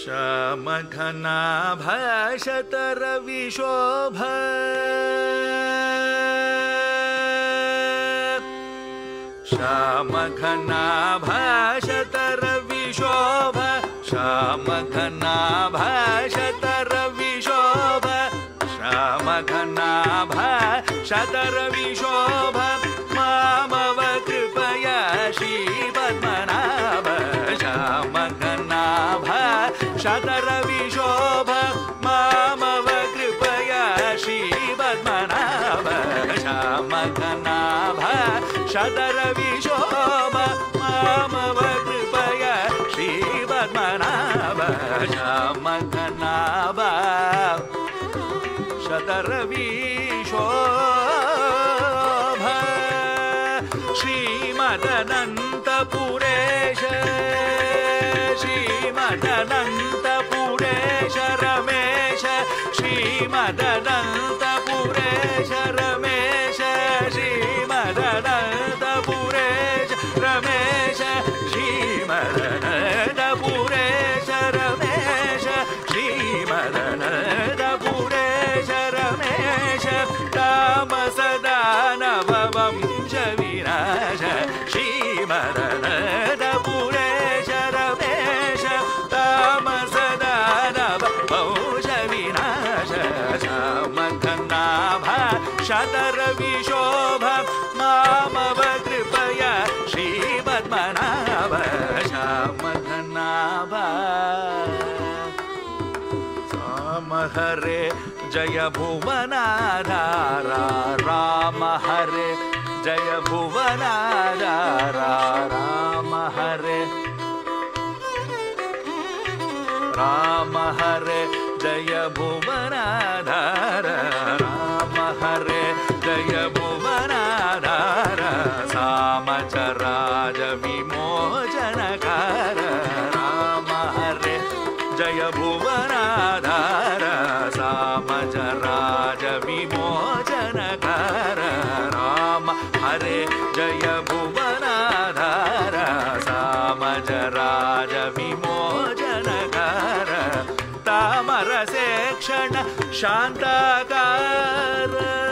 श्यामघनाभ शतरविशोभ श्यामघनाभ शतरविशोभ श्यामघनाभ शतरविशोभ श्यामघनाभ शतरविशोभ मामव कृपया श्रीपद्मनाभ श्यामघनाभ शतरविशोभ मामव कृपया श्रीपद्मनाभ श्यामघनाभ शतरविशोभ मामव कृपया श्रीपद्मनाभ श्यामघनाभ शतरविशोभ श्रीमदनन्तपुरेश श्रीमदनन्तपुरेश रमेश श्रीमदनन्तपुरेश रमेश श्रीमदनन्तपुरेश रमेश श्रीमदनन्तपुरेश रमेश श्रीमदनन्तपुरेश रमेश तामसदानववंश विनाश श्रीमदनन्तपुरेश रमेश तामसदानववंश विनाश श्यामघनाभ शतरविशोभ मामव कृपया श्रीपद्मनाभ श्यामघनाभ राम हरे जय भुवनाधारा राम हरे जय भुवनाधारा राम हरे जय भुवनाधारा राम हरे जय भुवनाधारा सामचराज विमोचनकार राम हरे जय भुवनाधारा सामचराज विमोचनकार राम हरे जय भुवनाधारा सामचराज विमोचनकार तामरसेक्षण शांताकार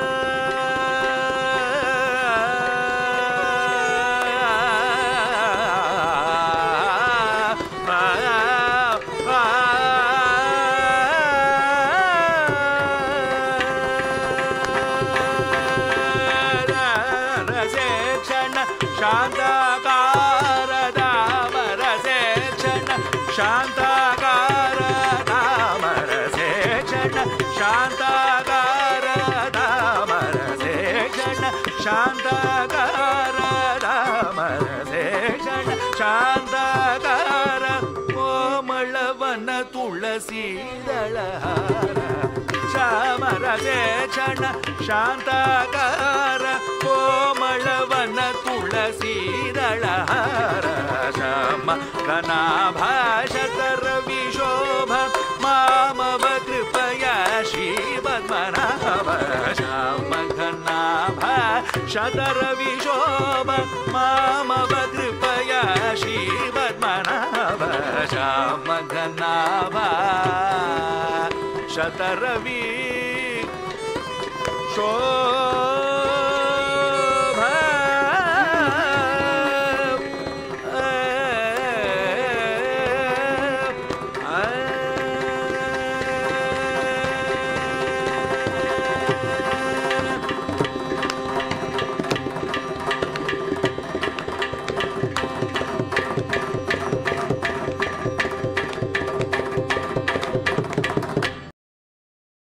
शांताकार दामरसेक्षण शांताकार दामरसेक्षण शांताकार दामरसेक्षण शांताकार दामरसेक्षण शांताकार कोमलवन तुलसीदलहार श्यामरसेक्षण शांताकार कोमलवन तुलसीदलहार श्यामघनाभ शतरविशोभ मामव कृपया श्रीपद्मनाभ श्यामघनाभ शतरविशोभ मामव कृपया श्रीपद्मनाभ श्यामघनाभ शतरविशोभ